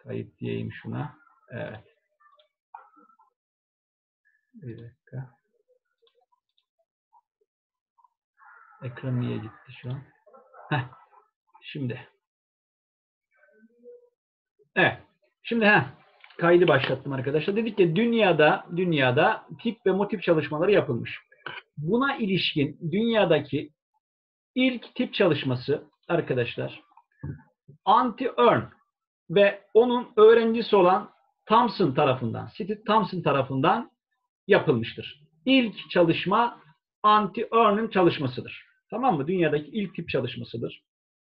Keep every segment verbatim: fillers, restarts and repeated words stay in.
Kayıt diyeyim şuna. Evet. Bir dakika. Ekran niye gitti şu an? Heh. Şimdi. Evet. Şimdi heh. Kaydı başlattım arkadaşlar. Dedik ki dünyada dünyada tip ve motif çalışmaları yapılmış. Buna ilişkin dünyadaki ilk tip çalışması arkadaşlar Anti-Earn ve onun öğrencisi olan Thomson tarafından, Steve Thomson tarafından yapılmıştır. İlk çalışma Anti-Earn'ün çalışmasıdır. Tamam mı? Dünyadaki ilk tip çalışmasıdır.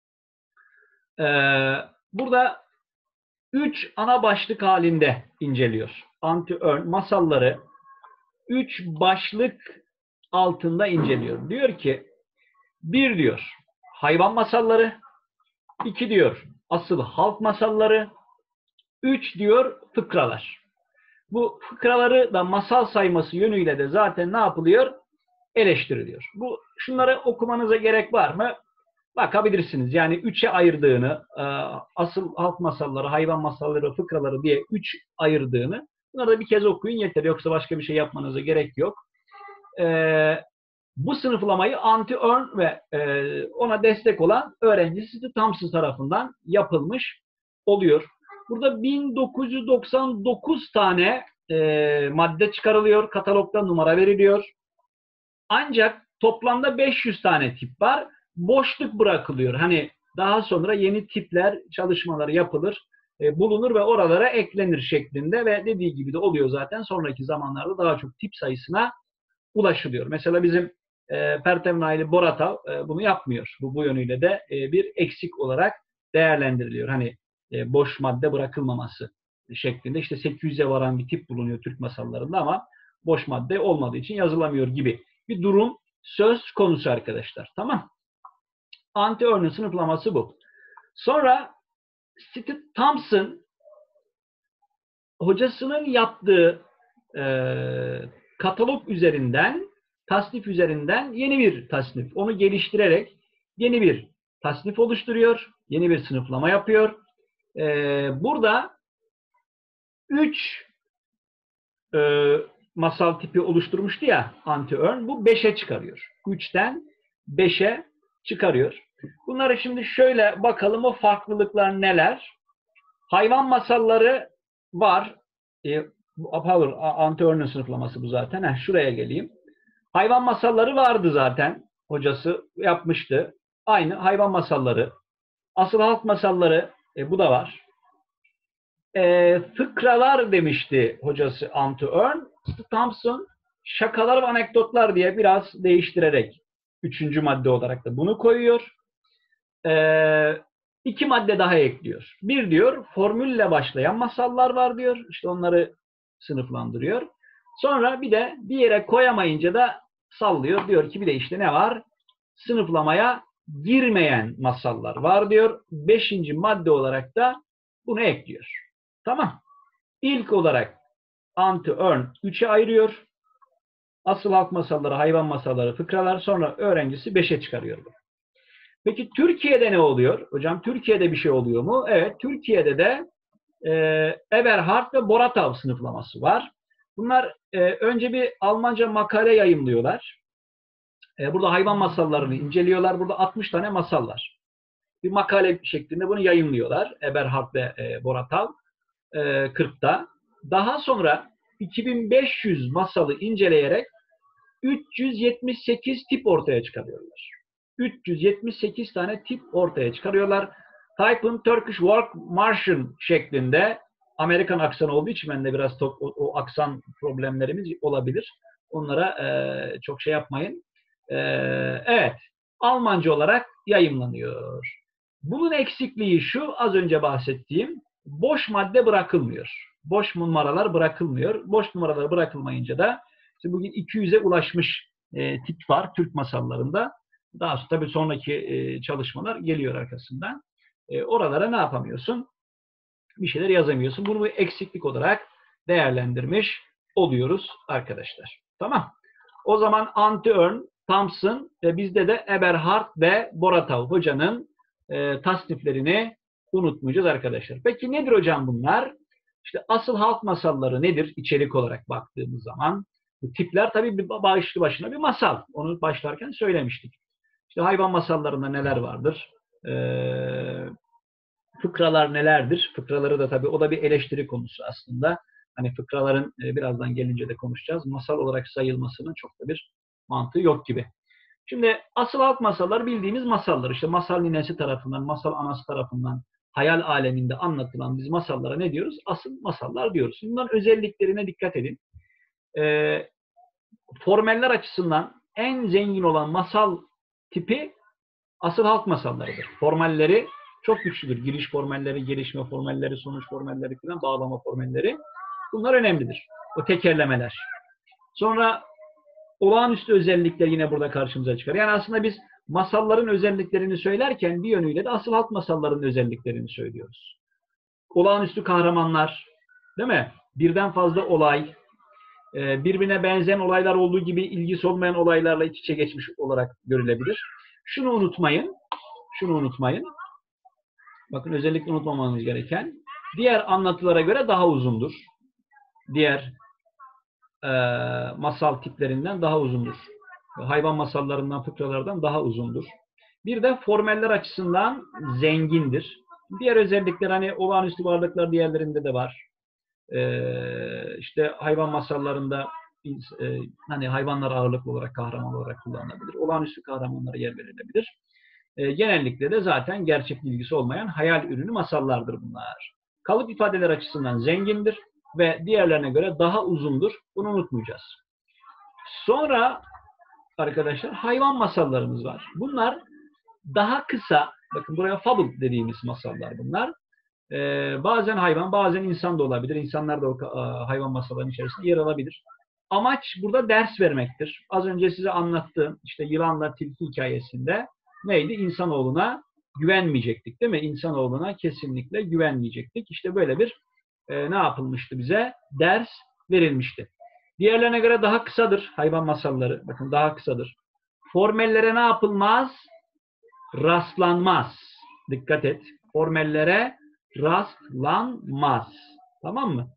Ee, burada üç ana başlık halinde inceliyor. Anti-Earn masalları üç başlık altında inceliyor. Diyor ki bir diyor hayvan masalları, iki diyor asıl halk masalları, üç diyor fıkralar. Bu fıkraları da masal sayması yönüyle de zaten ne yapılıyor? Eleştiriliyor. Bu şunları okumanıza gerek var mı? Bakabilirsiniz. Yani üçe ayırdığını, asıl halk masalları, hayvan masalları, fıkraları diye üç ayırdığını bunları da bir kez okuyun yeter. Yoksa başka bir şey yapmanıza gerek yok. Ee, bu sınıflamayı Anti-Earn ve e, ona destek olan öğrencisi Steve Thomson tarafından yapılmış oluyor. Burada bin dokuz yüz doksan dokuz tane e, madde çıkarılıyor. Katalogda numara veriliyor. Ancak toplamda beş yüz tane tip var. Boşluk bırakılıyor. Hani daha sonra yeni tipler, çalışmaları yapılır, e, bulunur ve oralara eklenir şeklinde ve dediği gibi de oluyor zaten. Sonraki zamanlarda daha çok tip sayısına ulaşılıyor. Mesela bizim e, Pertev Naili Boratav e, bunu yapmıyor. Bu, bu yönüyle de e, bir eksik olarak değerlendiriliyor. Hani e, boş madde bırakılmaması şeklinde. İşte sekiz yüze varan bir tip bulunuyor Türk masallarında ama boş madde olmadığı için yazılamıyor gibi bir durum söz konusu arkadaşlar. Tamam. Anti-Earn'ün sınıflaması bu. Sonra Steve Thomson hocasının yaptığı e, katalog üzerinden, tasnif üzerinden yeni bir tasnif. Onu geliştirerek yeni bir tasnif oluşturuyor. Yeni bir sınıflama yapıyor. E, burada üç e, masal tipi oluşturmuştu ya Anti-Earn. Bu beşe çıkarıyor. üçten beşe çıkarıyor. Bunları şimdi şöyle bakalım o farklılıklar neler? Hayvan masalları var. E, Pardon, Anti-Earn'ün sınıflaması bu zaten. Heh, şuraya geleyim. Hayvan masalları vardı zaten. Hocası yapmıştı. Aynı hayvan masalları. Asıl halk masalları e, bu da var. E, fıkralar demişti hocası Anti-Earn. Thomson şakalar ve anekdotlar diye biraz değiştirerek üçüncü madde olarak da bunu koyuyor. Eee İki madde daha ekliyor. Bir diyor, formülle başlayan masallar var diyor. İşte onları sınıflandırıyor. Sonra bir de bir yere koyamayınca da sallıyor. Diyor ki bir de işte ne var? Sınıflamaya girmeyen masallar var diyor. Beşinci madde olarak da bunu ekliyor. Tamam. İlk olarak Anti-Earn üçe ayırıyor. Asıl halk masalları, hayvan masalları, fıkralar. Sonra öğrencisi beşe çıkarıyor. Peki Türkiye'de ne oluyor? Hocam Türkiye'de bir şey oluyor mu? Evet, Türkiye'de de e, Eberhard ve Boratav sınıflaması var. Bunlar e, önce bir Almanca makale yayımlıyorlar. E, burada hayvan masallarını inceliyorlar. Burada altmış tane masal var. Bir makale şeklinde bunu yayımlıyorlar. Eberhard ve e, Boratav e, kırkta. Daha sonra iki bin beş yüz masalı inceleyerek üç yüz yetmiş sekiz tip ortaya çıkarıyorlar. üç yüz yetmiş sekiz tane tip ortaya çıkarıyorlar. Type'ın Turkish Work Martian şeklinde Amerikan aksanı olduğu için ben de biraz o, o aksan problemlerimiz olabilir. Onlara e, çok şey yapmayın. E, evet. Almanca olarak yayımlanıyor. Bunun eksikliği şu, az önce bahsettiğim boş madde bırakılmıyor. Boş numaralar bırakılmıyor. Boş numaralar bırakılmayınca da işte bugün iki yüze ulaşmış e, tip var Türk masallarında. Daha sonra tabii sonraki e, çalışmalar geliyor arkasından. E, oralara ne yapamıyorsun? Bir şeyler yazamıyorsun. Bunu bir eksiklik olarak değerlendirmiş oluyoruz arkadaşlar. Tamam. O zaman Anti-Earn, Thomson ve bizde de Eberhard ve Boratav hocanın e, tasniflerini unutmayacağız arkadaşlar. Peki nedir hocam bunlar? İşte asıl halk masalları nedir içerik olarak baktığımız zaman? Bu tipler tabii bir başlı başına bir masal. Onu başlarken söylemiştik. İşte hayvan masallarında neler vardır? Ee, fıkralar nelerdir? Fıkraları da tabii o da bir eleştiri konusu aslında. Hani fıkraların e, birazdan gelince de konuşacağız. Masal olarak sayılmasının çok da bir mantığı yok gibi. Şimdi asıl halk masalları bildiğimiz masallar. İşte masal ninesi tarafından, masal anası tarafından hayal aleminde anlatılan biz masallara ne diyoruz? Asıl masallar diyoruz. Bunların özelliklerine dikkat edin. Ee, formeller açısından en zengin olan masal tipi asıl halk masallarıdır. Formelleri çok güçlüdür. Giriş formelleri, gelişme formelleri, sonuç formelleri falan, bağlama formelleri. Bunlar önemlidir. O tekerlemeler. Sonra olağanüstü özellikler yine burada karşımıza çıkar. Yani aslında biz masalların özelliklerini söylerken bir yönüyle de asıl halk masallarının özelliklerini söylüyoruz. Olağanüstü kahramanlar, değil mi? Birden fazla olay, birbirine benzeyen olaylar olduğu gibi ilgisi olmayan olaylarla iç içe geçmiş olarak görülebilir. Şunu unutmayın, şunu unutmayın. Bakın özellikle unutmamanız gereken, diğer anlatılara göre daha uzundur. Diğer e, masal tiplerinden daha uzundur. Hayvan masallarından, fıkralardan daha uzundur. Bir de formeller açısından zengindir. Diğer özellikler hani olağanüstü varlıklar diğerlerinde de var. Ee, işte hayvan masallarında e, hani hayvanlar ağırlıklı olarak kahraman olarak kullanılabilir. Olağanüstü kahramanlara yer verilebilir. E, genellikle de zaten gerçek bilgisi olmayan hayal ürünü masallardır bunlar. Kalıp ifadeler açısından zengindir ve diğerlerine göre daha uzundur. Bunu unutmayacağız. Sonra arkadaşlar hayvan masallarımız var. Bunlar daha kısa, bakın buraya fable dediğimiz masallar bunlar. Ee, bazen hayvan, bazen insan da olabilir. İnsanlar da o e, hayvan masallarının içerisinde yer alabilir. Amaç burada ders vermektir. Az önce size anlattığım işte yılanla tilki hikayesinde neydi? İnsanoğluna güvenmeyecektik, değil mi? İnsanoğluna kesinlikle güvenmeyecektik. İşte böyle bir e, ne yapılmıştı bize? Ders verilmişti. Diğerlerine göre daha kısadır hayvan masalları. Bakın daha kısadır. Formellere ne yapılmaz? Rastlanmaz. Dikkat et. Formellere rastlanmaz. Tamam mı?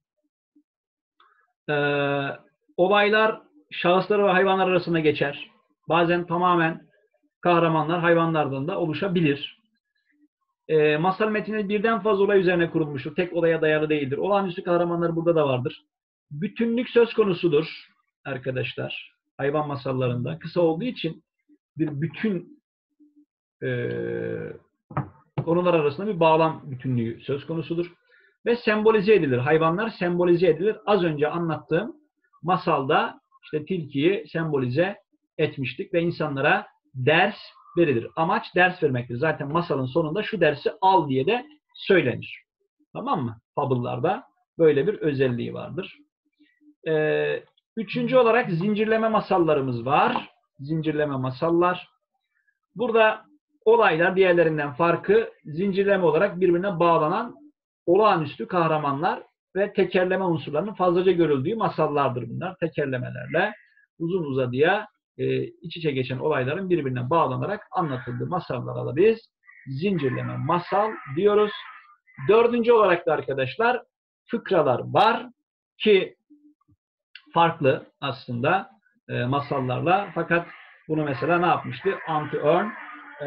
Ee, olaylar şahıslar ve hayvanlar arasında geçer. Bazen tamamen kahramanlar hayvanlardan da oluşabilir. Ee, masal metni birden fazla olay üzerine kurulmuştur. Tek olaya dayalı değildir. Olağanüstü kahramanlar burada da vardır. Bütünlük söz konusudur arkadaşlar. Hayvan masallarında. Kısa olduğu için bir bütün e, konular arasında bir bağlam bütünlüğü söz konusudur. Ve sembolize edilir. Hayvanlar sembolize edilir. Az önce anlattığım masalda işte tilkiyi sembolize etmiştik ve insanlara ders verilir. Amaç ders vermektir. Zaten masalın sonunda şu dersi al diye de söylenir. Tamam mı? Fable'larda böyle bir özelliği vardır. Ee, üçüncü olarak zincirleme masallarımız var. Zincirleme masallar. Burada olaylar diğerlerinden farkı zincirleme olarak birbirine bağlanan olağanüstü kahramanlar ve tekerleme unsurlarının fazlaca görüldüğü masallardır bunlar. Tekerlemelerle uzun uzadıya e, iç içe geçen olayların birbirine bağlanarak anlatıldığı masallara da biz zincirleme masal diyoruz. Dördüncü olarak da arkadaşlar fıkralar var ki farklı aslında e, masallarla, fakat bunu mesela ne yapmıştı? Anti-Earn e,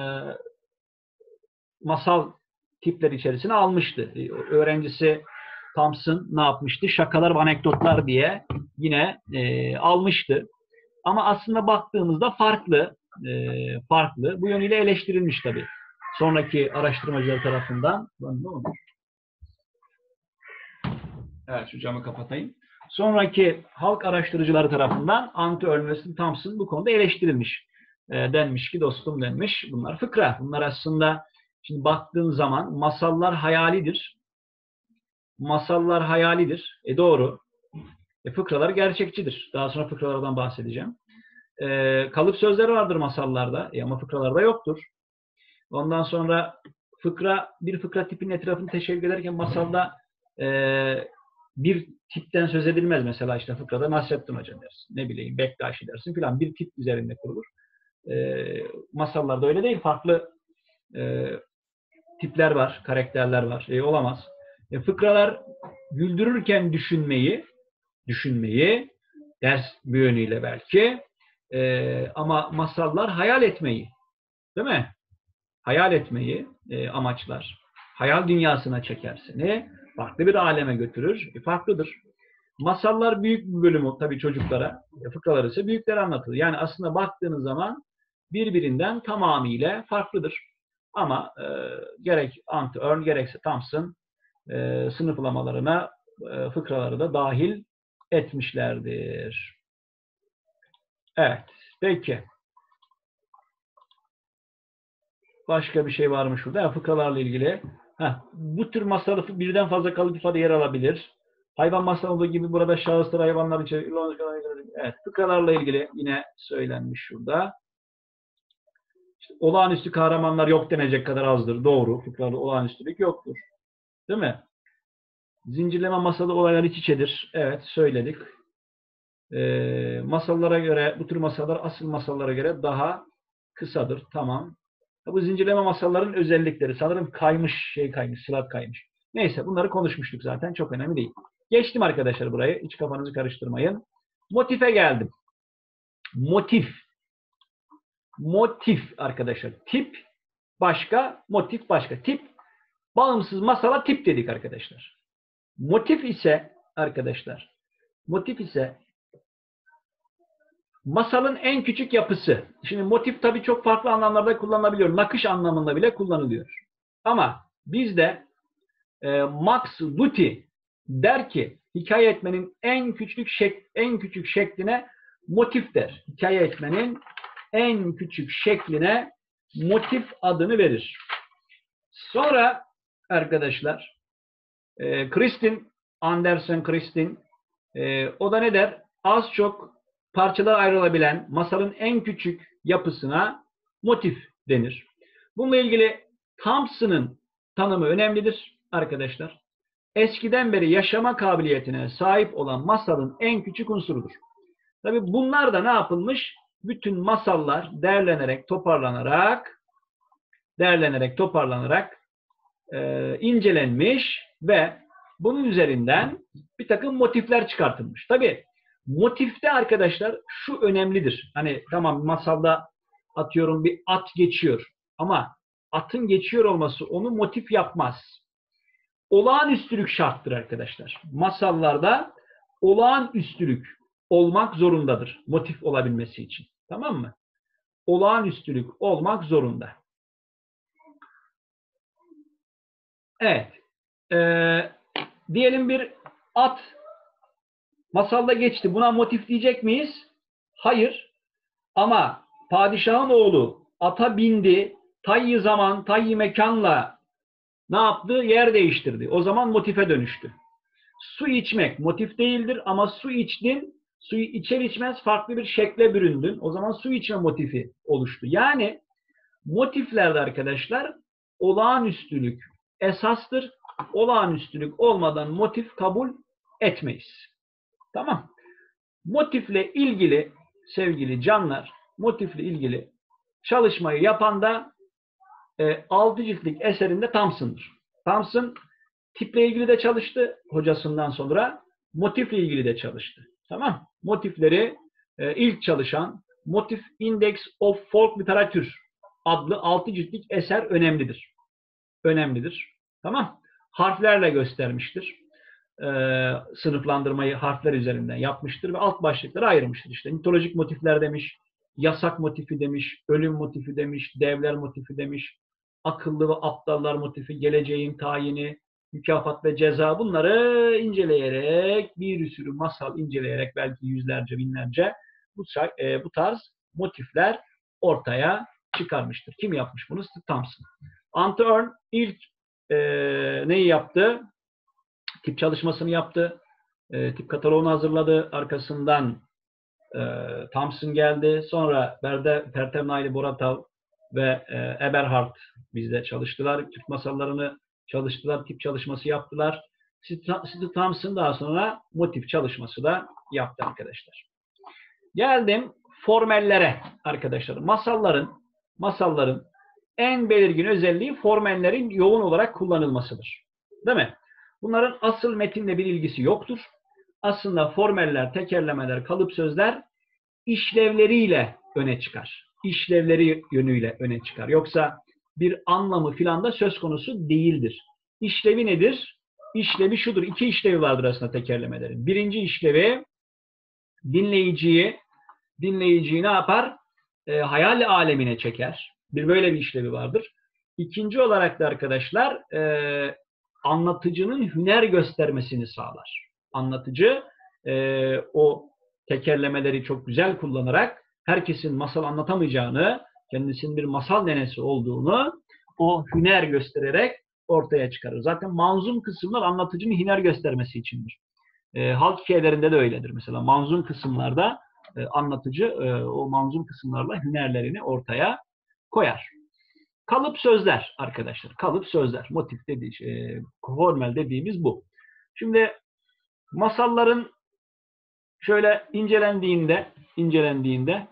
masal tipler içerisine almıştı. E, öğrencisi Thompson ne yapmıştı? Şakalar ve anekdotlar diye yine e, almıştı. Ama aslında baktığımızda farklı, e, farklı. Bu yönüyle eleştirilmiş tabii. Sonraki araştırmacılar tarafından. Ne oldu? Evet, şu camı kapatayım. Sonraki halk araştırıcıları tarafından Anti-Earn ve Thompson bu konuda eleştirilmiş. E, denmiş ki dostum denmiş, bunlar fıkra. Bunlar aslında şimdi baktığın zaman masallar hayalidir. Masallar hayalidir. E doğru. E, fıkralar gerçekçidir. Daha sonra fıkralardan bahsedeceğim. E, kalıp sözleri vardır masallarda. E, ama fıkralarda yoktur. Ondan sonra fıkra, bir fıkra tipinin etrafını teşekkür ederken masalda e, bir tipten söz edilmez. Mesela işte fıkrada Nasrettin Hoca dersin. Ne bileyim Bektaşi dersin filan. Bir tip üzerinde kurulur. E, masallarda öyle değil. Farklı e, tipler var, karakterler var. E, olamaz. E, fıkralar güldürürken düşünmeyi, düşünmeyi, ders bir yönüyle belki, e, ama masallar hayal etmeyi, değil mi? Hayal etmeyi e, amaçlar. Hayal dünyasına çeker seni, farklı bir aleme götürür, e, farklıdır. Masallar büyük bir bölümü tabii çocuklara, e, fıkralar ise büyüklere anlatılır. Yani aslında baktığınız zaman birbirinden tamamıyla farklıdır. Ama e, gerek Anti-Earn gerekse Thompson e, sınıflamalarına e, fıkraları da dahil etmişlerdir. Evet, peki. Başka bir şey var mı şurada? Ya, fıkralarla ilgili. Heh, bu tür masalı birden fazla kalıp ifade yer alabilir. Hayvan masalı gibi burada şahıslar hayvanlar için. Evet, fıkralarla ilgili yine söylenmiş şurada. İşte, olağanüstü kahramanlar yok denecek kadar azdır. Doğru. Fıkralarda olağanüstülük yoktur. Değil mi? Zincirleme masalı olaylar iç içedir. Evet, söyledik. Ee, masallara göre, bu tür masallar asıl masallara göre daha kısadır. Tamam. Bu zincirleme masalların özellikleri. Sanırım kaymış, şey kaymış, slide kaymış. Neyse, bunları konuşmuştuk zaten. Çok önemli değil. Geçtim arkadaşlar burayı. Hiç kafanızı karıştırmayın. Motife geldim. Motif. Motif arkadaşlar. Tip başka, motif başka. Tip, bağımsız masala tip dedik arkadaşlar. Motif ise arkadaşlar, motif ise masalın en küçük yapısı. Şimdi motif tabii çok farklı anlamlarda kullanılabiliyor. Nakış anlamında bile kullanılıyor. Ama bizde e, Max Luthi der ki hikaye etmenin en küçük şek en küçük şekline motif der. Hikaye etmenin en küçük şekline motif adını verir. Sonra arkadaşlar e, Kristin Andersen Kristin e, o da ne der? Az çok parçalara ayrılabilen masalın en küçük yapısına motif denir. Bununla ilgili Thompson'ın tanımı önemlidir arkadaşlar. Eskiden beri yaşama kabiliyetine sahip olan masalın en küçük unsurudur. Tabii bunlar da ne yapılmış? Bütün masallar derlenerek, toparlanarak derlenerek, toparlanarak e, incelenmiş ve bunun üzerinden bir takım motifler çıkartılmış. Tabii motifte arkadaşlar şu önemlidir. Hani tamam masalda atıyorum bir at geçiyor ama atın geçiyor olması onu motif yapmaz. Olağanüstülük şarttır arkadaşlar. Masallarda olağanüstülük olmak zorundadır motif olabilmesi için. Tamam mı? Olağanüstülük olmak zorunda. Evet. Ee, diyelim bir at masalda geçti. Buna motif diyecek miyiz? Hayır. Ama padişahın oğlu ata bindi. Tayyi zaman, tayyi mekanla ne yaptı? Yer değiştirdi. O zaman motife dönüştü. Su içmek motif değildir ama su içtin, suyu içer içmez farklı bir şekle büründün. O zaman su içme motifi oluştu. Yani motiflerde arkadaşlar olağanüstülük esastır. Olağanüstülük olmadan motif kabul etmeyiz. Tamam. Motifle ilgili sevgili canlar, motifle ilgili çalışmayı yapan da e, altı ciltlik eserinde Thompson'dır. Thompson tiple ilgili de çalıştı hocasından sonra. Motifle ilgili de çalıştı. Tamam. Motifleri e, ilk çalışan Motif Index of Folk Literature adlı altı ciltlik eser önemlidir. Önemlidir. Tamam. Harflerle göstermiştir. Ee, sınıflandırmayı harfler üzerinden yapmıştır ve alt başlıkları ayırmıştır. İşte mitolojik motifler demiş, yasak motifi demiş, ölüm motifi demiş, devler motifi demiş, akıllı ve aptallar motifi, geleceğin tayini, mükafat ve ceza, bunları inceleyerek, bir sürü masal inceleyerek belki yüzlerce, binlerce bu, e, bu tarz motifler ortaya çıkarmıştır. Kim yapmış bunu? Thompson. Anti-Earn ilk e, neyi yaptı? Tip çalışmasını yaptı. E, tip kataloğunu hazırladı. Arkasından e, Thompson geldi. Sonra Berde, Pertem Naili Boratav ve e, Eberhard bizde çalıştılar. Türk masallarını çalıştılar. Tip çalışması yaptılar. Sid Thompson daha sonra motif çalışması da yaptı arkadaşlar. Geldim formellere arkadaşlar. Masalların masalların en belirgin özelliği formellerin yoğun olarak kullanılmasıdır. Değil mi? Bunların asıl metinle bir ilgisi yoktur. Aslında formeller, tekerlemeler, kalıp sözler işlevleriyle öne çıkar. İşlevleri yönüyle öne çıkar. Yoksa bir anlamı filan da söz konusu değildir. İşlevi nedir? İşlevi şudur. İki işlevi vardır aslında tekerlemelerin. Birinci işlevi dinleyiciyi dinleyiciyi ne yapar? E, hayal alemine çeker. Bir böyle bir işlevi vardır. İkinci olarak da arkadaşlar e, anlatıcının hüner göstermesini sağlar. Anlatıcı e, o tekerlemeleri çok güzel kullanarak herkesin masal anlatamayacağını, kendisinin bir masal nenesi olduğunu o hüner göstererek ortaya çıkarır. Zaten manzum kısımlar anlatıcının hüner göstermesi içindir. E, halk hikayelerinde de öyledir. Mesela manzum kısımlarda e, anlatıcı e, o manzum kısımlarla hünerlerini ortaya koyar. Kalıp sözler arkadaşlar. Kalıp sözler. Motif dediği, e, formel dediğimiz bu. Şimdi masalların şöyle incelendiğinde incelendiğinde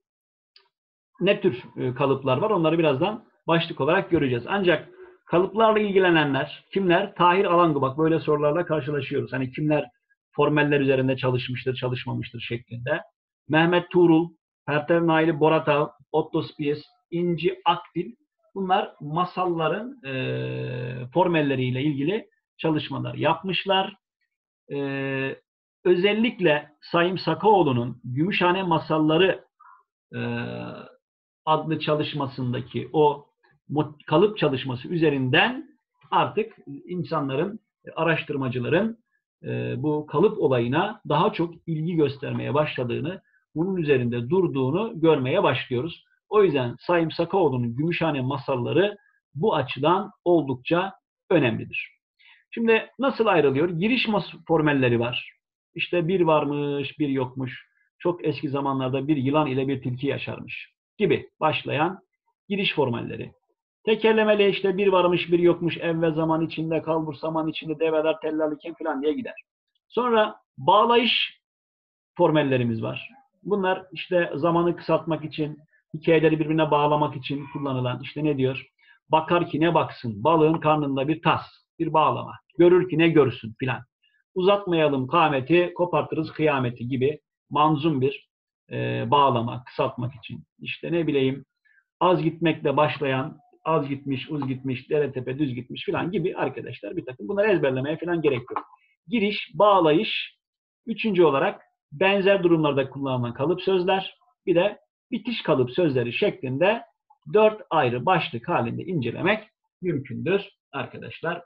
ne tür e, kalıplar var? Onları birazdan başlık olarak göreceğiz. Ancak kalıplarla ilgilenenler kimler? Tahir Alangı, bak böyle sorularla karşılaşıyoruz. Hani kimler formeller üzerinde çalışmıştır, çalışmamıştır şeklinde. Mehmet Tuğrul, Pertev Naili Boratav, Otto Spies, İnci Akdil, bunlar masalların e, formelleriyle ilgili çalışmalar yapmışlar. E, özellikle Sayım Sakaoğlu'nun Gümüşhane Masalları e, adlı çalışmasındaki o kalıp çalışması üzerinden artık insanların, araştırmacıların bu kalıp olayına daha çok ilgi göstermeye başladığını, bunun üzerinde durduğunu görmeye başlıyoruz. O yüzden Sayım Sakaoğlu'nun Gümüşhane Masalları bu açıdan oldukça önemlidir. Şimdi nasıl ayrılıyor? Giriş formelleri var. İşte bir varmış, bir yokmuş. Çok eski zamanlarda bir yılan ile bir tilki yaşarmış gibi başlayan giriş formelleri. Tekerlemeli işte bir varmış bir yokmuş, evvel zaman içinde, kalbur zaman içinde, develer tellalliken falan diye gider. Sonra bağlayış formellerimiz var. Bunlar işte zamanı kısaltmak için, hikayeleri birbirine bağlamak için kullanılan, işte ne diyor? Bakar ki ne baksın, balığın karnında bir tas, bir bağlama. Görür ki ne görsün filan. Uzatmayalım kâmeti, kopartırız kıyameti gibi manzum bir e, bağlama, kısaltmak için. İşte ne bileyim, az gitmekle başlayan, az gitmiş, uz gitmiş, dere tepe düz gitmiş filan gibi arkadaşlar bir takım. Bunları ezberlemeye filan gerek yok. Giriş, bağlayış, üçüncü olarak benzer durumlarda kullanılan kalıp sözler, bir de bitiş kalıp sözleri şeklinde dört ayrı başlık halinde incelemek mümkündür arkadaşlar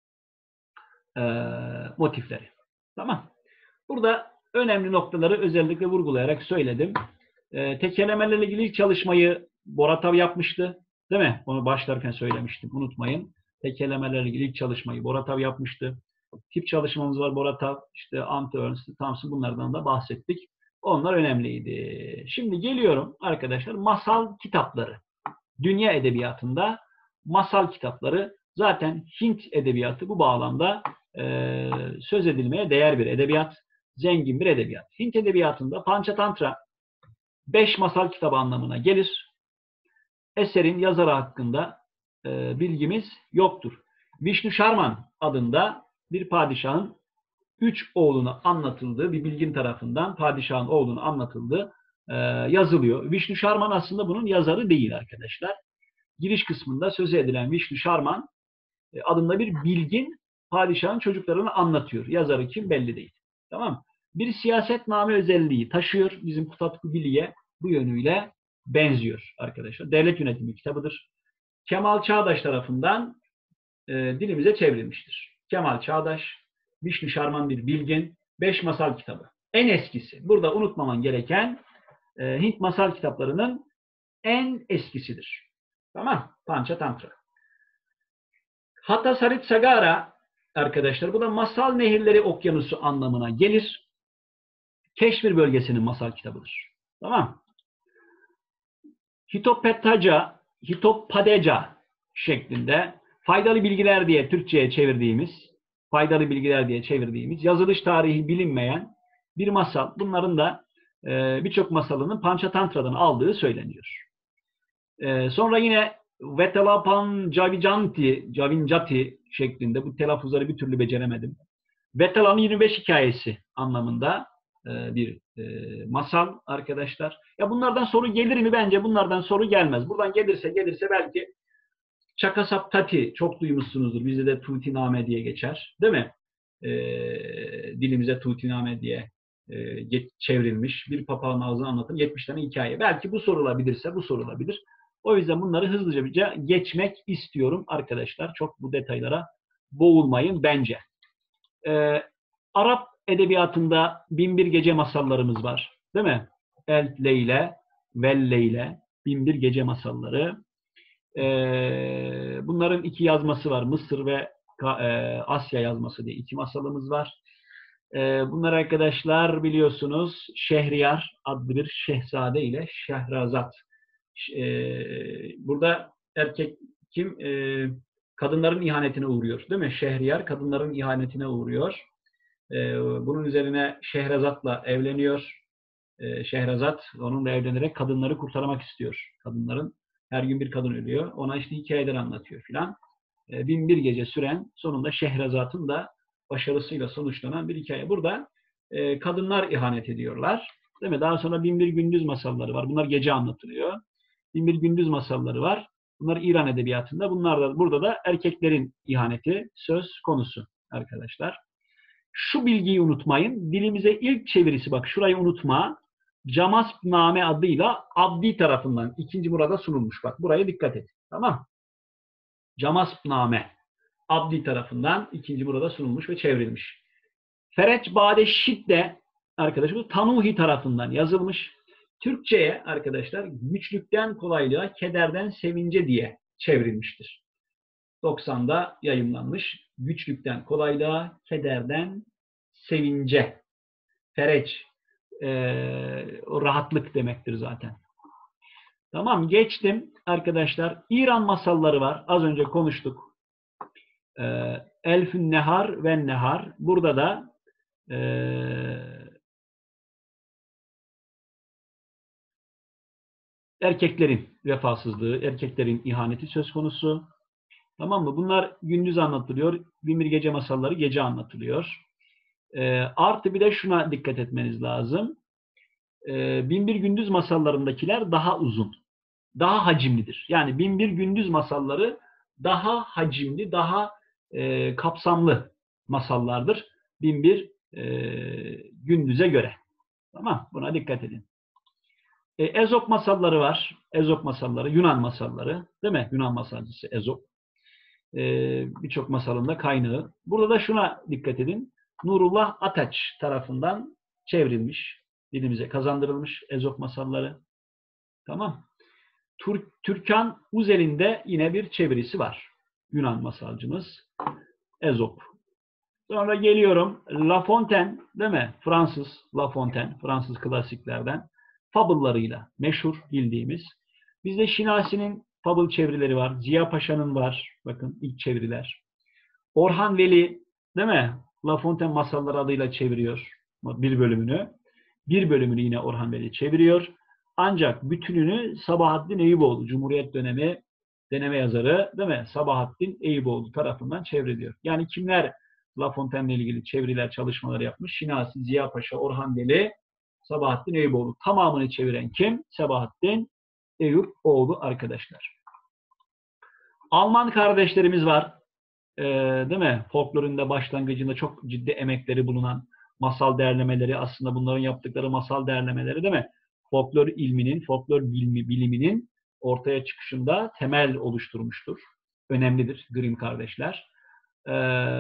e, motifleri. Tamam. Burada önemli noktaları özellikle vurgulayarak söyledim. E, tekerlemelerle ilgili ilk çalışmayı Boratav yapmıştı. Değil mi? Onu başlarken söylemiştim. Unutmayın. Tekerlemelerle ilgili ilk çalışmayı Boratav yapmıştı. Tip çalışmamız var Boratav, işte Ante Ernst, Thompson, bunlardan da bahsettik. Onlar önemliydi. Şimdi geliyorum arkadaşlar masal kitapları. Dünya edebiyatında masal kitapları, zaten Hint edebiyatı bu bağlamda e, söz edilmeye değer bir edebiyat, zengin bir edebiyat. Hint edebiyatında Panchatantra beş masal kitabı anlamına gelir. Eserin yazarı hakkında e, bilgimiz yoktur. Vishnu Sharman adında bir padişahın üç oğlunu anlatıldığı, bir bilgin tarafından padişahın oğlunu anlatıldığı e, yazılıyor. Vishnu Sharman aslında bunun yazarı değil arkadaşlar. Giriş kısmında söz edilen Vishnu Sharman e, adında bir bilgin padişahın çocuklarını anlatıyor. Yazarı kim belli değil. Tamam. Bir siyasetname özelliği taşıyor. Bizim Kutatku Bili'ye bu yönüyle benziyor arkadaşlar. Devlet yönetimi kitabıdır. Kemal Çağdaş tarafından e, dilimize çevrilmiştir. Kemal Çağdaş, Vishnu Sharman bir bilgin, beş masal kitabı. En eskisi. Burada unutmaman gereken e, Hint masal kitaplarının en eskisidir. Tamam. Panchatantra. Hatasarit Sagara arkadaşlar, bu da masal nehirleri okyanusu anlamına gelir. Keşmir bölgesinin masal kitabıdır. Tamam. Hitopettaca, Hitopadeca şeklinde faydalı bilgiler diye Türkçe'ye çevirdiğimiz, faydalı bilgiler diye çevirdiğimiz, yazılış tarihi bilinmeyen bir masal. Bunların da e, birçok masalının Panchatantra'dan aldığı söyleniyor. E, sonra yine Vetalapan Cavicanti, Cavincati şeklinde, bu telaffuzları bir türlü beceremedim. Vetala'nın yirmi beş hikayesi anlamında e, bir e, masal arkadaşlar. Ya bunlardan soru gelir mi? Bence bunlardan soru gelmez. Buradan gelirse gelirse belki Çakasap Tati çok duymuşsunuzdur. Bizde de Tutiname diye geçer. Değil mi? E, dilimize Tutiname diye e, çevrilmiş. Bir papağanın ağzını anlatım yetmiş tane hikaye. Belki bu sorulabilirse bu sorulabilir. O yüzden bunları hızlıca geçmek istiyorum arkadaşlar. Çok bu detaylara boğulmayın bence. Ee, Arap edebiyatında Binbir Gece masallarımız var. Değil mi? El Leyle, Vel Leyle, Binbir Gece masalları. Ee, bunların iki yazması var. Mısır ve e, Asya yazması diye iki masalımız var. Ee, bunlar arkadaşlar biliyorsunuz Şehriyar adlı bir şehzade ile Şehrazat. Ee, burada erkek kim? Ee, kadınların ihanetine uğruyor. Değil mi? Şehriyar kadınların ihanetine uğruyor. Ee, bunun üzerine Şehrazat'la evleniyor. Ee, Şehrazat onunla evlenerek kadınları kurtarmak istiyor. Kadınların her gün bir kadın ölüyor. Ona işte hikayeler anlatıyor filan. Ee, bin bir gece süren sonunda Şehrazat'ın da başarısıyla sonuçlanan bir hikaye. Burada e, kadınlar ihanet ediyorlar. Değil mi? Daha sonra bin bir gündüz masalları var. Bunlar gece anlatılıyor. Bin bir gündüz masalları var. Bunlar İran edebiyatında. Bunlar da burada da erkeklerin ihaneti söz konusu arkadaşlar. Şu bilgiyi unutmayın. Dilimize ilk çevirisi, bak şurayı unutma. Camasname adıyla Abdi tarafından ikinci Murad'a sunulmuş. Bak buraya dikkat et. Tamam. Camasname Abdi tarafından ikinci Murad'a sunulmuş ve çevrilmiş. Fereç Bade Şidde arkadaşımız Tanuhi tarafından yazılmış. Türkçe'ye arkadaşlar güçlükten kolaylığa, kederden sevince diye çevrilmiştir. doksanda yayımlanmış. Güçlükten kolaylığa, kederden sevince. Fereç. E, o rahatlık demektir zaten. Tamam, geçtim arkadaşlar. İran masalları var. Az önce konuştuk. E, Elfün Nehar ve Nehar. Burada da e, erkeklerin vefasızlığı, erkeklerin ihaneti söz konusu. Tamam mı? Bunlar gündüz anlatılıyor. Binbir Gece masalları gece anlatılıyor. E, artı bir de şuna dikkat etmeniz lazım. E, Binbir Gündüz masallarındakiler daha uzun. Daha hacimlidir. Yani Binbir Gündüz masalları daha hacimli, daha e, kapsamlı masallardır. Binbir e, Gündüz'e göre. Tamam, buna dikkat edin. E, Ezop masalları var. Ezop masalları, Yunan masalları. Değil mi? Yunan masalcısı Ezop. E, Birçok masalında kaynağı. Burada da şuna dikkat edin. Nurullah Ataç tarafından çevrilmiş, dilimize kazandırılmış Ezop masalları. Tamam. Tur Türkan Uzel'in de yine bir çevirisi var. Yunan masalcımız Ezop. Sonra geliyorum La Fontaine, değil mi? Fransız La Fontaine, Fransız klasiklerden fabıllarıyla meşhur bildiğimiz. Bizde Şinasi'nin fabıl çevirileri var. Ziya Paşa'nın var. Bakın ilk çeviriler. Orhan Veli, değil mi? La Fontaine masalları adıyla çeviriyor bir bölümünü. Bir bölümünü yine Orhan Veli çeviriyor. Ancak bütününü Sabahattin Eyüboğlu, Cumhuriyet dönemi deneme yazarı, değil mi? Sabahattin Eyüboğlu tarafından çevriliyor. Yani kimler La Fontaine'le ilgili çeviriler, çalışmaları yapmış? Şinasi, Ziya Paşa, Orhan Veli, Sabahattin Eyüboğlu. Tamamını çeviren kim? Sabahattin Eyüboğlu arkadaşlar. Alman kardeşlerimiz var. Ee, değil mi? Folklorun başlangıcında çok ciddi emekleri bulunan masal değerlemeleri, aslında bunların yaptıkları masal değerlemeleri, değil mi? Folklor ilminin, folklor bilimi, biliminin ortaya çıkışında temel oluşturmuştur. Önemlidir Grimm kardeşler. Ee,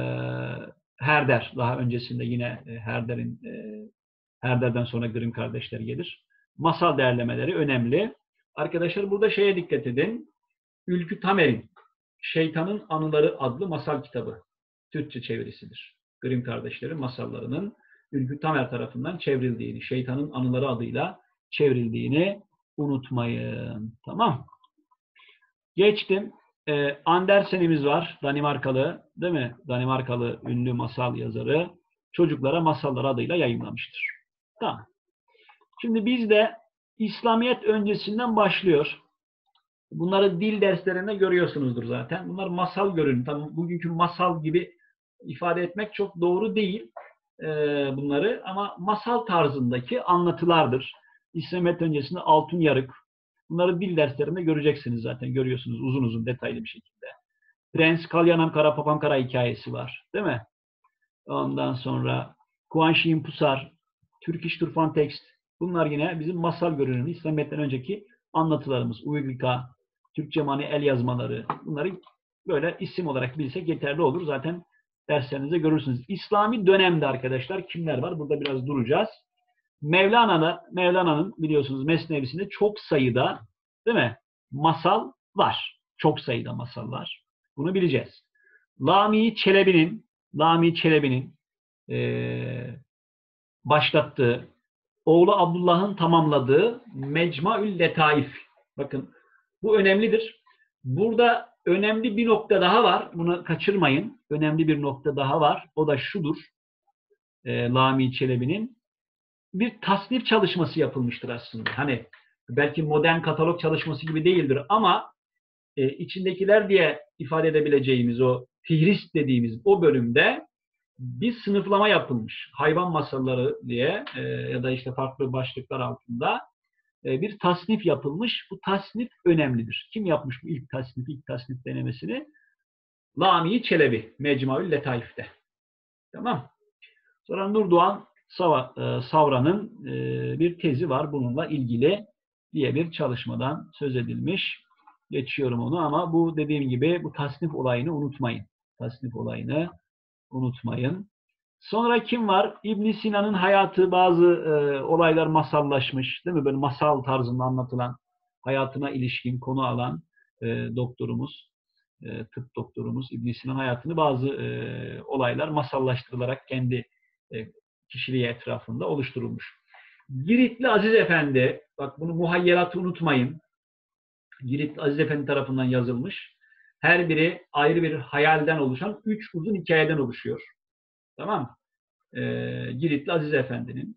Herder, daha öncesinde yine Herder'in e, Herder'den sonra Grimm kardeşleri gelir. Masal değerlemeleri önemli. Arkadaşlar burada şeye dikkat edin. Ülkü Tamer'in Şeytanın Anıları adlı masal kitabı Türkçe çevirisidir. Grimm kardeşlerin masallarının Ülkü Tamer tarafından çevrildiğini, Şeytanın Anıları adıyla çevrildiğini unutmayın. Tamam. Geçtim. Ee, Andersen'imiz var. Danimarkalı, değil mi? Danimarkalı ünlü masal yazarı. Çocuklara Masallar adıyla yayımlamıştır. Tamam. Şimdi bizde İslamiyet öncesinden başlıyor. Bunları dil derslerinde görüyorsunuzdur zaten. Bunlar masal görünüm. Tabii bugünkü masal gibi ifade etmek çok doğru değil e, bunları ama masal tarzındaki anlatılardır. İslamiyet öncesinde altın yarık. Bunları dil derslerinde göreceksiniz zaten. Görüyorsunuz uzun uzun detaylı bir şekilde. Prens Kalyanam Kara Papam Kara hikayesi var. Değil mi? Ondan sonra Kuan Yin Pusar, Turkish Turfan Text. Bunlar yine bizim masal görünümü. İslamiyet'ten önceki anlatılarımız. Uygulika, Türkçe mani el yazmaları. Bunları böyle isim olarak bilsek yeterli olur. Zaten derslerinizde görürsünüz. İslami dönemde arkadaşlar kimler var? Burada biraz duracağız. Mevlana'da, Mevlana'nın biliyorsunuz Mesnevisinde çok sayıda değil mi? Masal var. Çok sayıda masal var. Bunu bileceğiz. Lami Çelebi'nin Lami Çelebi'nin e, başlattığı, oğlu Abdullah'ın tamamladığı Mecmuaül Letaif. Bakın bu önemlidir. Burada önemli bir nokta daha var. Bunu kaçırmayın. Önemli bir nokta daha var. O da şudur. E, Lami Çelebi'nin bir tasnif çalışması yapılmıştır aslında. Hani belki modern katalog çalışması gibi değildir ama e, içindekiler diye ifade edebileceğimiz o fihrist dediğimiz o bölümde bir sınıflama yapılmış. Hayvan masalları diye e, ya da işte farklı başlıklar altında e, bir tasnif yapılmış. Bu tasnif önemlidir. Kim yapmış bu ilk tasnif, ilk tasnif denemesini? Lami Çelebi, Mecmuaül Letaif'te. Tamam. Sonra Nurdoğan Savra'nın bir tezi var bununla ilgili diye bir çalışmadan söz edilmiş. Geçiyorum onu ama bu dediğim gibi bu tasnif olayını unutmayın. Tasnif olayını unutmayın. Sonra kim var? İbn Sina'nın hayatı, bazı e, olaylar masallaşmış, değil mi? Böyle masal tarzında anlatılan, hayatına ilişkin konu alan e, doktorumuz, e, tıp doktorumuz İbn Sina'nın hayatını bazı e, olaylar masallaştırılarak kendi e, kişiliği etrafında oluşturulmuş. Giritli Aziz Efendi, bak bunu muhayyeratı unutmayın. Giritli Aziz Efendi tarafından yazılmış. Her biri ayrı bir hayalden oluşan üç uzun hikayeden oluşuyor. Tamam. E, Giritli Aziz Efendi'nin.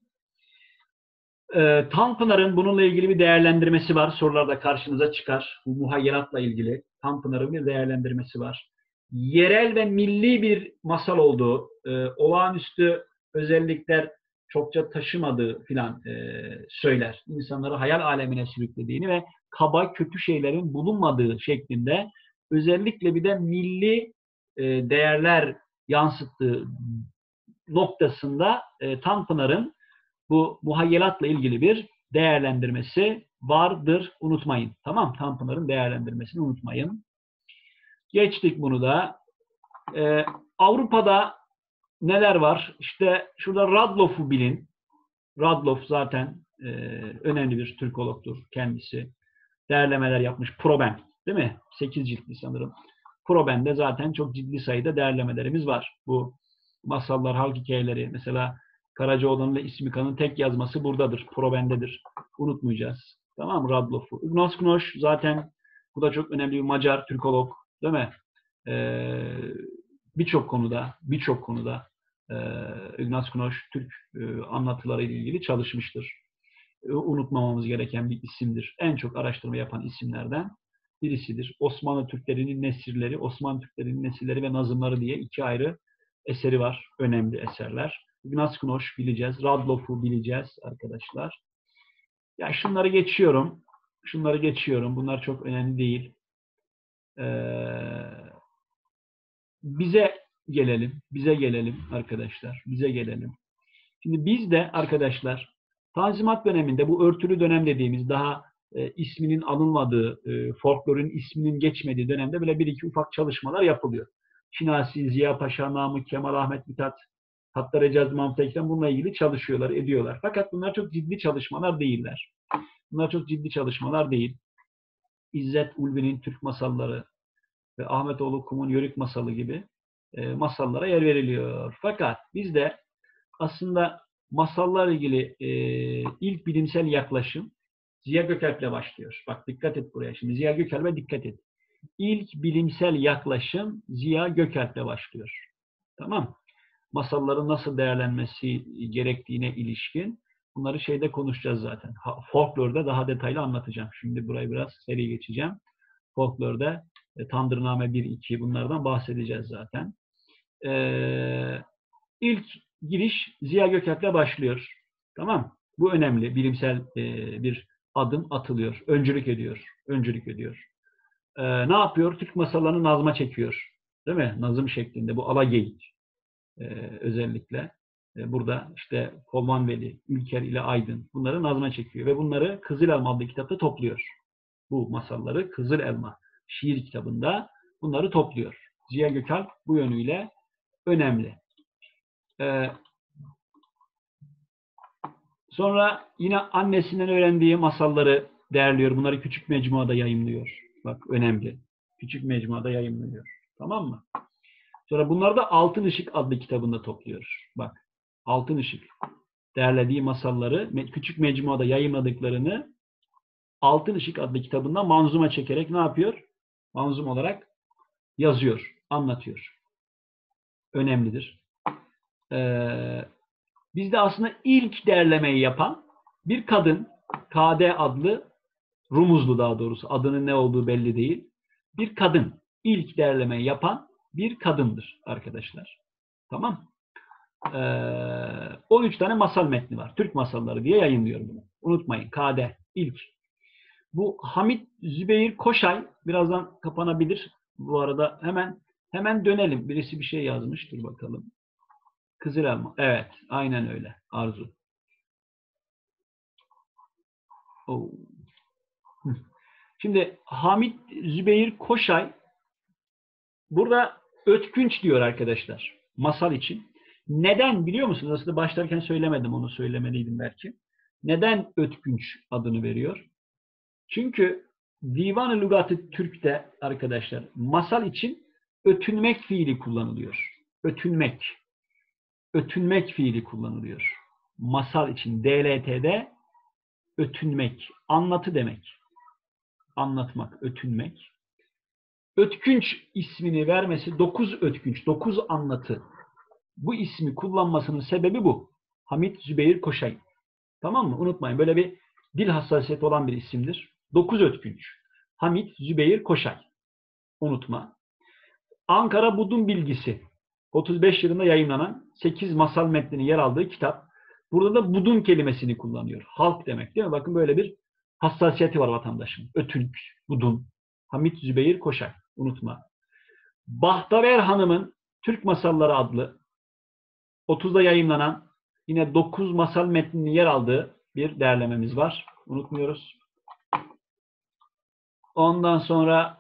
E, Tanpınar'ın bununla ilgili bir değerlendirmesi var. Sorularda karşınıza çıkar. Bu muhayyeratla ilgili Tanpınar'ın bir değerlendirmesi var. Yerel ve milli bir masal olduğu, e, olağanüstü özellikler çokça taşımadığı filan e, söyler. İnsanları hayal alemine sürüklediğini ve kaba, kötü şeylerin bulunmadığı şeklinde özellikle bir de milli e, değerler yansıttığı noktasında e, Tanpınar'ın bu muhayyelatla ilgili bir değerlendirmesi vardır. Unutmayın. Tamam. Tanpınar'ın değerlendirmesini unutmayın. Geçtik bunu da. Ee, Avrupa'da neler var? İşte şurada Radloff'u bilin. Radloff zaten e, önemli bir Türkologdur kendisi. Değerlemeler yapmış. Proben. Değil mi? sekiz ciltli sanırım. Proben'de zaten çok ciddi sayıda değerlemelerimiz var. Bu masallar, halk hikayeleri. Mesela Karacaoğlan'la İsmika'nın tek yazması buradadır. Proben'dedir. Unutmayacağız. Tamam mı? Radloff'u. Ignace Knoş zaten bu da çok önemli bir Macar Türkolog. Değil mi? Ee, birçok konuda birçok konuda e, Ignace Knoş Türk e, anlatıları ile ilgili çalışmıştır. E, unutmamamız gereken bir isimdir. En çok araştırma yapan isimlerden birisidir. Osmanlı Türklerinin Nesirleri, Osmanlı Türklerinin Nesirleri ve Nazımları diye iki ayrı eseri var. Önemli eserler. Ignace Knoş bileceğiz. Radloff'u bileceğiz arkadaşlar. Ya şunları geçiyorum. Şunları geçiyorum. Bunlar çok önemli değil. Ee, bize gelelim. Bize gelelim arkadaşlar. Bize gelelim. Şimdi biz de arkadaşlar Tanzimat döneminde bu örtülü dönem dediğimiz daha e, isminin alınmadığı, e, folklorun isminin geçmediği dönemde böyle bir iki ufak çalışmalar yapılıyor. Şinasi, Ziya Paşa, Namık Kemal, Ahmet Mithat, hatta Recep Mahmut Ekrem bununla ilgili çalışıyorlar, ediyorlar. Fakat bunlar çok ciddi çalışmalar değiller. Bunlar çok ciddi çalışmalar değil. İzzet Ulvi'nin Türk masalları ve Ahmetoğlu Kum'un Yörük masalı gibi e, masallara yer veriliyor. Fakat bizde aslında masallarla ilgili e, ilk bilimsel yaklaşım Ziya Gökalp'le başlıyor. Bak dikkat et buraya. Şimdi Ziya Gökalp'e dikkat et. İlk bilimsel yaklaşım Ziya Gökalp'le başlıyor. Tamam. Masalların nasıl değerlenmesi gerektiğine ilişkin bunları şeyde konuşacağız zaten. Folklor'da daha detaylı anlatacağım. Şimdi burayı biraz seri geçeceğim. folklorda e, Tandırname bir iki bunlardan bahsedeceğiz zaten. E, ilk giriş Ziya Gökalp'le başlıyor. Tamam. Bu önemli. Bilimsel e, bir adım atılıyor. Öncülük ediyor. Öncülük ediyor. E, ne yapıyor? Türk masallarını nazma çekiyor. Değil mi? Nazım şeklinde. Bu Alageyik e, özellikle. E, burada işte Kolmanveli, Ülker ile Aydın bunları nazma çekiyor. Ve bunları Kızıl Elma adlı kitapta topluyor. Bu masalları Kızıl Elma şiir kitabında bunları topluyor. Ziya Gökalp bu yönüyle önemli. Ee, sonra yine annesinden öğrendiği masalları değerliyor. Bunları küçük mecmuada yayımlıyor. Bak önemli. Küçük mecmuada yayımlıyor. Tamam mı? Sonra bunları da Altın Işık adlı kitabında topluyor. Bak Altın Işık derlediği masalları küçük mecmuada yayımladıklarını Altın Işık adlı kitabından manzuma çekerek ne yapıyor? Manzum olarak yazıyor, anlatıyor. Önemlidir. Ee, bizde aslında ilk derlemeyi yapan bir kadın, K D adlı, Rumuzlu daha doğrusu, adının ne olduğu belli değil. Bir kadın, ilk derlemeyi yapan bir kadındır arkadaşlar. Tamam. Ee, on üç tane masal metni var. Türk masalları diye yayınlıyorum bunu. Unutmayın, K D ilk. Bu Hamit Zübeyir Koşay birazdan kapanabilir. Bu arada hemen hemen dönelim. Birisi bir şey yazmış. Dur bakalım. Kızıl Elma. Evet. Aynen öyle. Arzu. Oo. Şimdi Hamit Zübeyir Koşay burada ötkünç diyor arkadaşlar. Masal için. Neden biliyor musunuz? Aslında başlarken söylemedim. Onu söylemeliydim belki. Neden ötkünç adını veriyor? Çünkü Divan-ı Lügat-ı Türk'te arkadaşlar masal için ötünmek fiili kullanılıyor. Ötünmek. Ötünmek fiili kullanılıyor. Masal için D L T'de ötünmek. Anlatı demek. Anlatmak, ötünmek. Ötkünç ismini vermesi, dokuz ötkünç, dokuz anlatı. Bu ismi kullanmasının sebebi bu. Hamit Zübeyir Koşay. Tamam mı? Unutmayın. Böyle bir dil hassasiyeti olan bir isimdir. Dokuz ötkünç. Hamit Zübeyir Koşay. Unutma. Ankara Budun Bilgisi. otuz beş yılında yayınlanan sekiz masal metninin yer aldığı kitap. Burada da budun kelimesini kullanıyor. Halk demek değil mi? Bakın böyle bir hassasiyeti var vatandaşın. Ötünç, budun. Hamit Zübeyir Koşay. Unutma. Bahtaver Hanım'ın Türk Masalları adlı otuzda yayınlanan yine dokuz masal metninin yer aldığı bir derlememiz var. Unutmuyoruz. Ondan sonra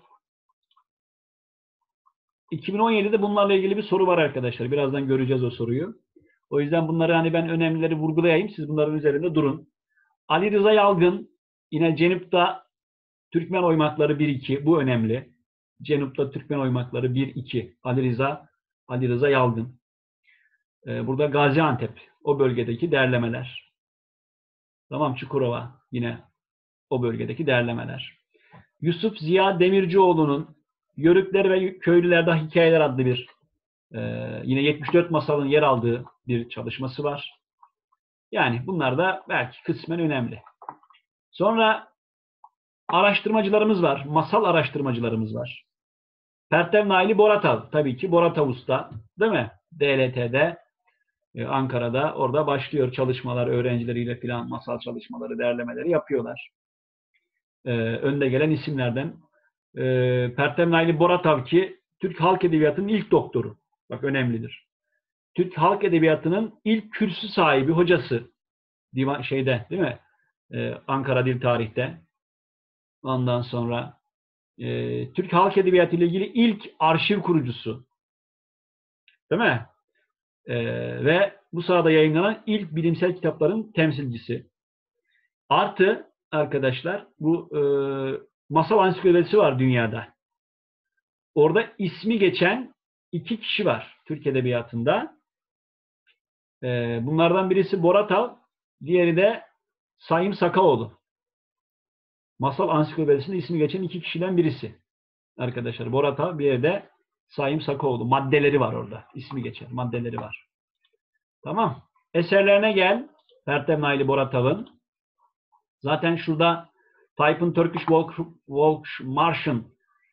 iki bin on yedide bunlarla ilgili bir soru var arkadaşlar. Birazdan göreceğiz o soruyu. O yüzden bunları hani ben önemlileri vurgulayayım. Siz bunların üzerinde durun. Ali Rıza Yalgın yine Cenup'ta Türkmen oymakları bir iki. Bu önemli. Cenup'ta Türkmen oymakları bir iki. Ali Rıza Ali Rıza Yalgın. Ee, burada Gaziantep o bölgedeki derlemeler. Tamam, Çukurova yine o bölgedeki derlemeler. Yusuf Ziya Demircioğlu'nun Yörükler ve Köylülerde Hikayeler adlı bir e, yine yetmiş dört masalın yer aldığı bir çalışması var. Yani bunlar da belki kısmen önemli. Sonra araştırmacılarımız var. Masal araştırmacılarımız var. Pertev Naili Boratav. Tabii ki Boratav Usta. Değil mi? D L T'de Ankara'da orada başlıyor çalışmalar öğrencileriyle filan masal çalışmaları, derlemeleri yapıyorlar. Ee, önde gelen isimlerden e, Pertev Naili Boratav ki Türk Halk Edebiyatı'nın ilk doktoru. Bak önemlidir. Türk Halk Edebiyatı'nın ilk kürsü sahibi hocası. Divan şeyde değil mi? Ee, Ankara Dil Tarih'te. Ondan sonra e, Türk Halk Edebiyatı ile ilgili ilk arşiv kurucusu. Değil mi? Ee, ve bu sahada yayınlanan ilk bilimsel kitapların temsilcisi. Artı arkadaşlar bu e, masal ansiklopedisi var dünyada. Orada ismi geçen iki kişi var Türk Edebiyatı'nda. E, bunlardan birisi Boratav, diğeri de Sayım Sakaoğlu. Masal ansiklopedisinde ismi geçen iki kişiden birisi. Arkadaşlar Boratav, bir de Sayım Sakaoğlu. Maddeleri var orada. İsmi geçer. Maddeleri var. Tamam. Eserlerine gel. Pertev Naili Boratav'ın. Zaten şurada Type in Turkish Walk, Walk Martian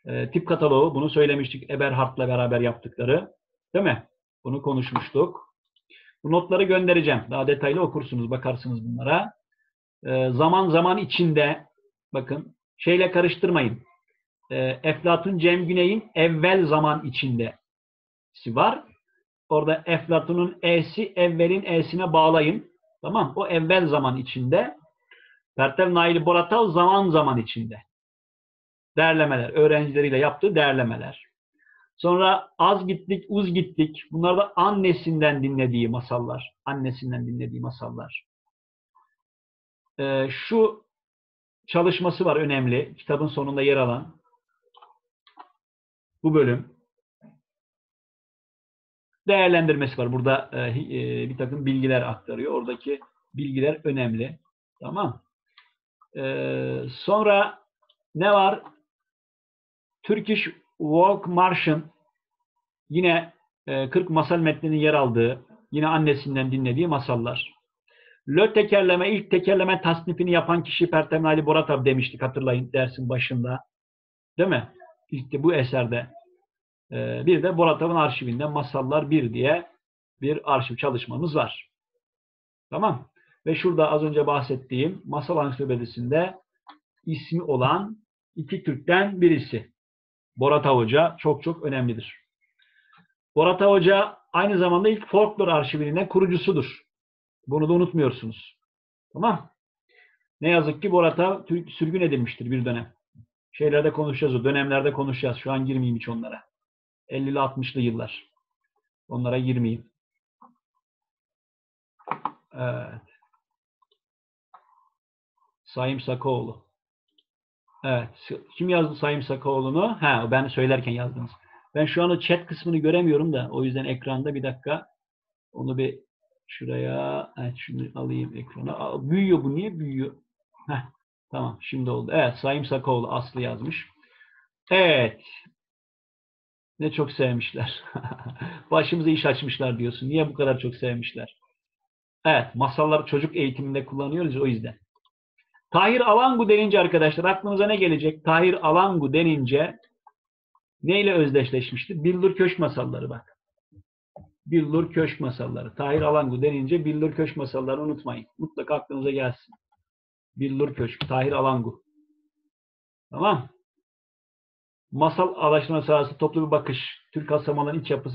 E, tip kataloğu, bunu söylemiştik. Eberhard'la beraber yaptıkları. Değil mi? Bunu konuşmuştuk. Bu notları göndereceğim. Daha detaylı okursunuz, bakarsınız bunlara. E, zaman zaman içinde, bakın, şeyle karıştırmayın. E, Eflatun Cem Güney'in evvel zaman içinde var. Orada Eflatun'un e'si evvelin e'sine bağlayın. Tamam. O evvel zaman içinde. Pertev Naili Boratal zaman zaman içinde. Değerlemeler. Öğrencileriyle yaptığı değerlemeler. Sonra az gittik, uz gittik. Bunlar da annesinden dinlediği masallar. Annesinden dinlediği masallar. Ee, şu çalışması var önemli. Kitabın sonunda yer alan. Bu bölüm. Değerlendirmesi var. Burada e, e, bir takım bilgiler aktarıyor. Oradaki bilgiler önemli. Tamam. Ee, sonra ne var? Turkish Folk March'ın yine e, kırk masal metninin yer aldığı, yine annesinden dinlediği masallar. Lö tekerleme, ilk tekerleme tasnifini yapan kişi Pertem Ali Boratov demiştik, hatırlayın dersin başında. Değil mi? İlk de bu eserde. E, bir de Boratov'un arşivinde Masallar bir diye bir arşiv çalışmamız var. Tamam. Ve şurada az önce bahsettiğim Masal Ansiklopedisi'nde ismi olan iki Türk'ten birisi. Boratov Hoca çok çok önemlidir. Boratov Hoca aynı zamanda ilk folklor arşivinin kurucusudur. Bunu da unutmuyorsunuz. Tamam. Ne yazık ki Boratov sürgün edilmiştir bir dönem. Şeylerde konuşacağız, o dönemlerde konuşacağız. Şu an girmeyeyim hiç onlara. ellili altmışlı yıllar. Onlara girmeyeyim. Evet. Saim Sakaoğlu. Evet. Kim yazdı Saim Sakaoğlu'nu? Ha, ben söylerken yazdınız. Ben şu an chat kısmını göremiyorum da o yüzden ekranda bir dakika onu bir şuraya, evet, şunu alayım ekrana. Aa, büyüyor bu, niye büyüyor? Heh, tamam, şimdi oldu. Evet, Saim Sakaoğlu Aslı yazmış. Evet. Ne çok sevmişler. Başımıza iş açmışlar diyorsun. Niye bu kadar çok sevmişler? Evet, masalları çocuk eğitiminde kullanıyoruz o yüzden. Tahir Alangu denince arkadaşlar aklınıza ne gelecek? Tahir Alangu denince neyle özdeşleşmiştir? Billur Köşk masalları bak. Billur Köşk masalları. Tahir Alangu denince Billur Köşk masallarını unutmayın. Mutlaka aklınıza gelsin. Billur Köşk, Tahir Alangu. Tamam. Masal araştırma sahası toplu bir bakış. Türk hasamaların iç yapısı